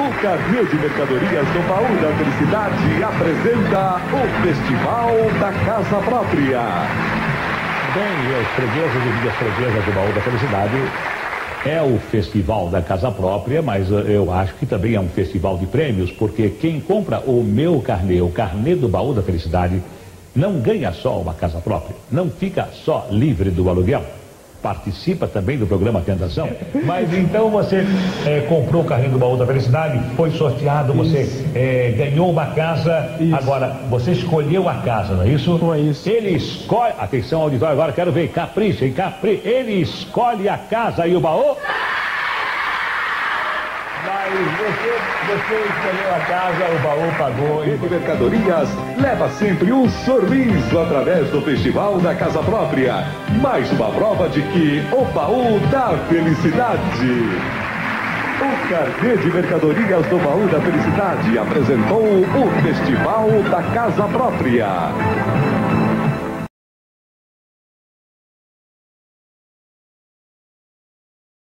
O carnê de mercadorias do Baú da Felicidade apresenta o Festival da Casa Própria. Bem, os fregueses e minhas freguesas do Baú da Felicidade é o Festival da Casa Própria, mas eu acho que também é um festival de prêmios, porque quem compra o meu carnê, o carnê do Baú da Felicidade, não ganha só uma casa própria, não fica só livre do aluguel. Participa também do programa Tentação. Mas então você comprou o carrinho do Baú da Felicidade, foi sorteado, você ganhou uma casa. Isso. Agora, você escolheu a casa, não é isso? Foi isso. Ele escolhe. Atenção, auditório, agora quero ver. Capricha, hein? Ele escolhe a casa e o baú. Mas você escolheu a casa, o baú pagou. E de mercadorias leva sempre um sorriso através do Festival da Casa Própria. Mais uma prova de que o Baú da Felicidade. O carnê de mercadorias do Baú da Felicidade apresentou o Festival da Casa Própria.